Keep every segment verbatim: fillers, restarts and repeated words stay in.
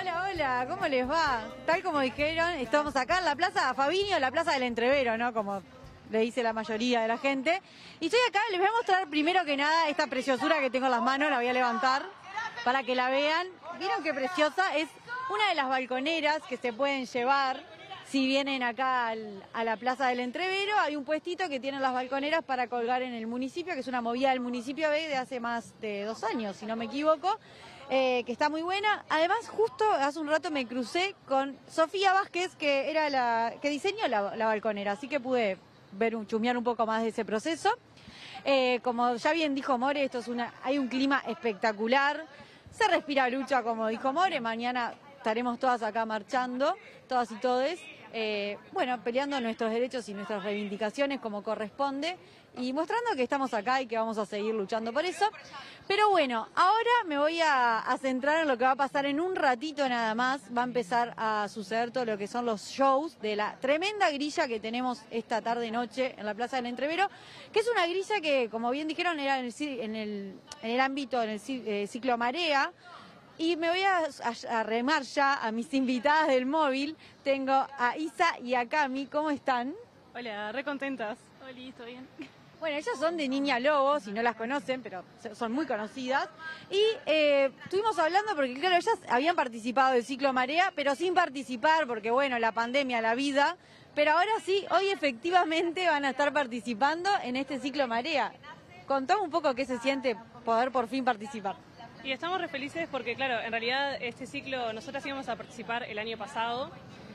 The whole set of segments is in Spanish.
Hola, hola, ¿cómo les va? Tal como dijeron, estamos acá en la Plaza Fabinio, la Plaza del Entrevero, ¿no? Como le dice la mayoría de la gente. Y estoy acá, les voy a mostrar primero que nada esta preciosura que tengo en las manos, la voy a levantar para que la vean. ¿Vieron qué preciosa? Es una de las balconeras que se pueden llevar si vienen acá al, a la Plaza del Entrevero. Hay un puestito que tienen las balconeras para colgar en el municipio, que es una movida del municipio B de hace más de dos años, si no me equivoco. Eh, que está muy buena. Además, justo hace un rato me crucé con Sofía Vázquez, que era la que diseñó la, la balconera, así que pude ver un, chusmear un poco más de ese proceso. Eh, como ya bien dijo More, esto es una, hay un clima espectacular, se respira lucha, como dijo More. Mañana estaremos todas acá marchando, todas y todes, eh, bueno, peleando nuestros derechos y nuestras reivindicaciones como corresponde y mostrando que estamos acá y que vamos a seguir luchando por eso. Pero bueno, ahora me voy a, a centrar en lo que va a pasar en un ratito nada más. Va a empezar a suceder todo lo que son los shows de la tremenda grilla que tenemos esta tarde-noche en la Plaza del Entrevero, que es una grilla que, como bien dijeron, era en el, en el, en el ámbito, en el eh, ciclo Marea. Y me voy a, a, a remar ya a mis invitadas del móvil. Tengo a Isa y a Cami. ¿Cómo están? Hola, re contentas. Hola, ¿todo bien? Bueno, ellas son de Niña Lobo, si no las conocen, pero son muy conocidas. Y eh, estuvimos hablando porque, claro, ellas habían participado del ciclo Marea, pero sin participar porque, bueno, la pandemia, la vida. Pero ahora sí, hoy efectivamente van a estar participando en este ciclo Marea. Contame un poco qué se siente poder por fin participar. Y estamos re felices porque, claro, en realidad este ciclo nosotras íbamos a participar el año pasado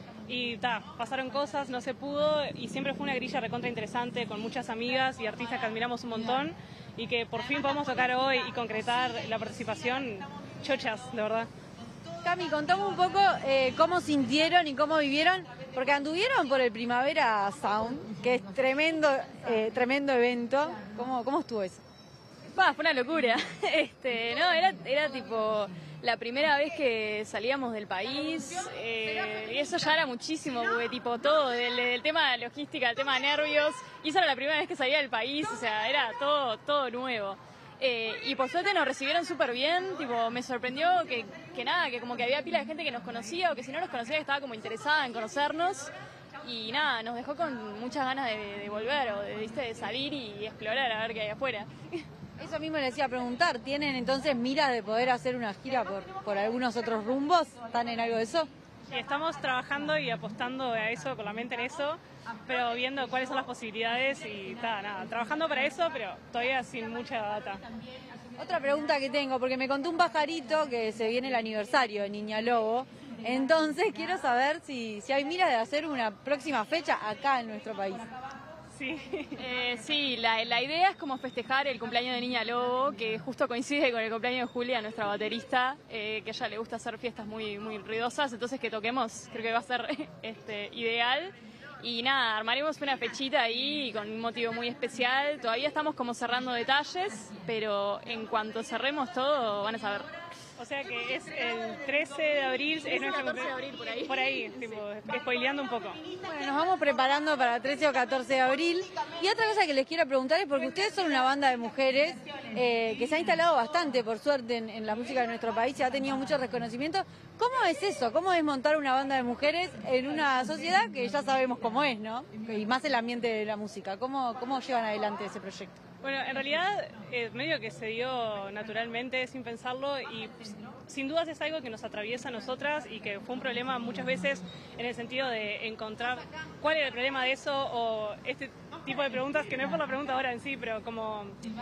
y ta, pasaron cosas, no se pudo y siempre fue una grilla recontra interesante con muchas amigas y artistas que admiramos un montón y que por fin podemos tocar hoy y concretar la participación, chochas, de verdad. Cami, contame un poco eh, cómo sintieron y cómo vivieron, porque anduvieron por el Primavera Sound, que es tremendo, eh, tremendo evento. ¿Cómo, cómo estuvo eso? Bah, fue una locura. Este, no, era, era tipo la primera vez que salíamos del país, eh, y eso ya era muchísimo, porque tipo todo, del, del tema de logística, el tema de nervios, y esa era la primera vez que salía del país, o sea, era todo, todo nuevo. Eh, y por suerte nos recibieron súper bien, tipo, me sorprendió que, que nada, que como que había pila de gente que nos conocía, o que si no nos conocía que estaba como interesada en conocernos, y nada, nos dejó con muchas ganas de, de volver, o de, ¿viste? de salir y explorar a ver qué hay afuera. Eso mismo les iba a preguntar, ¿tienen entonces miras de poder hacer una gira por, por algunos otros rumbos? ¿Están en algo de eso? Y estamos trabajando y apostando a eso, con la mente en eso, pero viendo cuáles son las posibilidades y ta, nada, trabajando para eso, pero todavía sin mucha data. Otra pregunta que tengo, porque me contó un pajarito que se viene el aniversario de Niña Lobo, entonces quiero saber si, si hay miras de hacer una próxima fecha acá en nuestro país. Sí, eh, sí la, la idea es como festejar el cumpleaños de Niña Lobo, que justo coincide con el cumpleaños de Julia, nuestra baterista, eh, que a ella le gusta hacer fiestas muy, muy ruidosas, entonces que toquemos, creo que va a ser este, ideal. Y nada, armaremos una fechita ahí con un motivo muy especial. Todavía estamos como cerrando detalles, pero en cuanto cerremos todo van a saber. O sea que es el trece de abril, es nuestro catorce de abril por ahí. Por ahí, tipo, spoileando un poco. Bueno, nos vamos preparando para trece o catorce de abril. Y otra cosa que les quiero preguntar es porque ustedes son una banda de mujeres eh, que se ha instalado bastante, por suerte, en, en la música de nuestro país y ha tenido mucho reconocimiento. ¿Cómo es eso? ¿Cómo es montar una banda de mujeres en una sociedad que ya sabemos cómo es, ¿no? Y más el ambiente de la música. ¿Cómo, cómo llevan adelante ese proyecto? Bueno, en realidad eh, medio que se dio naturalmente, sin pensarlo, y pues, sin dudas es algo que nos atraviesa a nosotras y que fue un problema muchas veces en el sentido de encontrar cuál era el problema de eso o este tipo de preguntas, que no es por la pregunta ahora en sí, pero como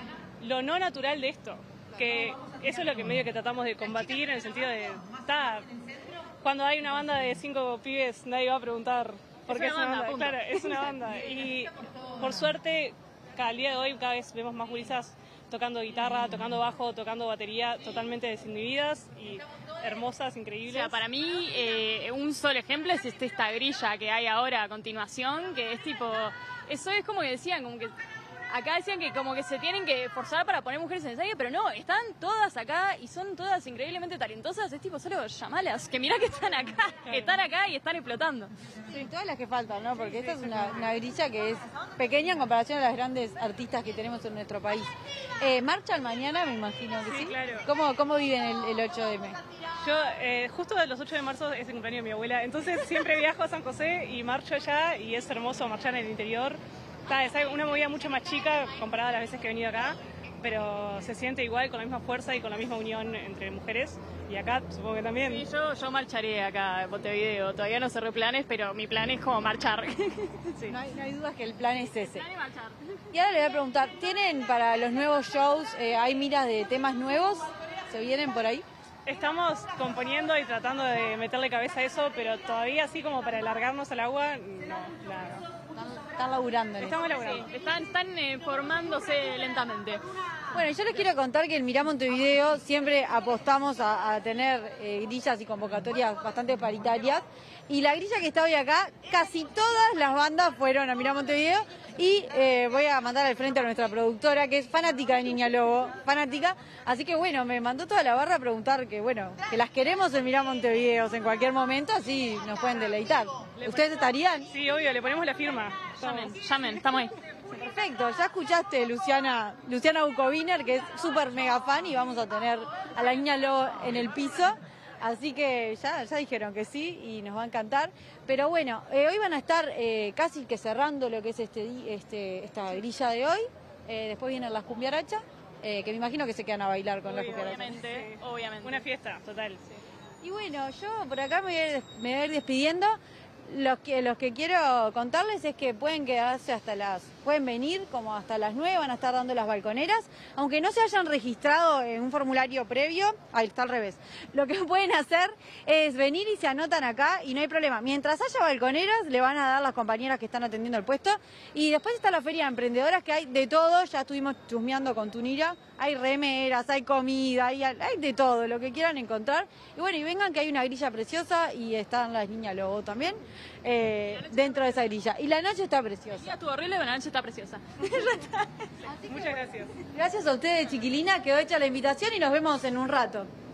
lo no natural de esto, que eso es lo que medio que tratamos de combatir en el sentido de, ta, cuando hay una banda de cinco pibes nadie va a preguntar por qué es una banda, claro, es una banda, y por suerte al día de hoy cada vez vemos más gurisas tocando guitarra, tocando bajo, tocando batería, totalmente desinhibidas y hermosas, increíbles. O sea, para mí eh, un solo ejemplo es este, esta grilla que hay ahora a continuación, que es tipo, eso es como que decían, como que acá decían que como que se tienen que forzar para poner mujeres en ensayo, pero no, están todas acá y son todas increíblemente talentosas, es tipo, solo llamalas, que mirá que están acá, que están acá y están explotando. Sí, todas las que faltan, ¿no? Porque esta es una, una grilla que es pequeña en comparación a las grandes artistas que tenemos en nuestro país. Eh, ¿Marchan mañana? Me imagino que sí. Sí, claro. ¿Cómo, cómo viven el, el ocho eme? Yo, eh, justo los ocho de marzo es el cumpleaños de mi abuela, entonces siempre viajo a San José y marcho allá y es hermoso marchar en el interior. Está, es una movida mucho más chica comparada a las veces que he venido acá, pero se siente igual, con la misma fuerza y con la misma unión entre mujeres. Y acá supongo que también. Sí, yo, yo marcharé acá en Montevideo. Todavía no cerré planes, pero mi plan es como marchar. Sí. No hay, no hay dudas que el plan es ese. Plan es marchar. Y ahora le voy a preguntar, ¿tienen para los nuevos shows, eh, hay miras de temas nuevos? ¿Se vienen por ahí? Estamos componiendo y tratando de meterle cabeza a eso, pero todavía así como para alargarnos al agua, no, claro. Están, están laburando en Estamos eso. laburando. Sí, están están eh, formándose lentamente. Bueno, yo les quiero contar que en Mirá Montevideo siempre apostamos a, a tener eh, grillas y convocatorias bastante paritarias. Y la grilla que está hoy acá, casi todas las bandas fueron a Mirá Montevideo. Y eh, voy a mandar al frente a nuestra productora, que es fanática de Niña Lobo, fanática. Así que bueno, me mandó toda la barra a preguntar que bueno, que las queremos en Mirá Montevideo en cualquier momento, así nos pueden deleitar. ¿Ustedes estarían? Sí, obvio, le ponemos la firma. Llamen, llamen, estamos ahí. Perfecto, ya escuchaste Luciana, Luciana Bucoviner, que es súper mega fan, y vamos a tener a la Niña Lobo en el piso. Así que ya, ya dijeron que sí y nos va a encantar. Pero bueno, eh, hoy van a estar eh, casi que cerrando lo que es este, di- este esta grilla de hoy. Eh, después vienen las cumbiarachas, eh, que me imagino que se quedan a bailar con las cumbiarachas. Obviamente, obviamente. Una fiesta, total. Y bueno, yo por acá me voy a ir, me voy a ir despidiendo. Los que, los que quiero contarles es que pueden quedarse hasta las, pueden venir como hasta las nueve, van a estar dando las balconeras, aunque no se hayan registrado en un formulario previo, ahí está al revés. Lo que pueden hacer es venir y se anotan acá y no hay problema. Mientras haya balconeras, le van a dar las compañeras que están atendiendo el puesto. Y después está la feria de emprendedoras, que hay de todo, ya estuvimos chusmeando con Tunira, hay remeras, hay comida, hay, hay de todo, lo que quieran encontrar. Y bueno, y vengan que hay una grilla preciosa y están las niñas lobo también. Eh, dentro de esa grilla. Y la noche está El día preciosa. estuvo horrible, pero la noche está preciosa. Muchas gracias. Gracias a ustedes, chiquilina, quedó hecha la invitación y nos vemos en un rato.